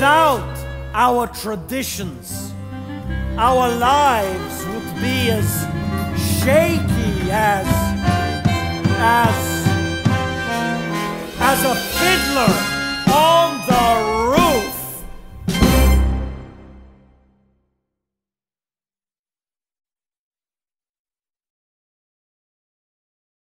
Without our traditions, our lives would be as shaky as a fiddler